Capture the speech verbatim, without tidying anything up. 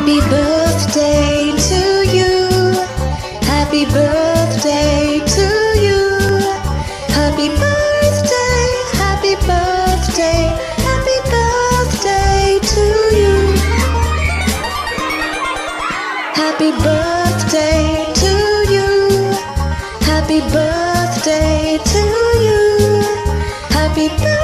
Happy birthday to you. Happy birthday to you. Happy birthday, happy birthday, happy birthday to you. Happy birthday to you. Happy birthday to you. Happy birthday.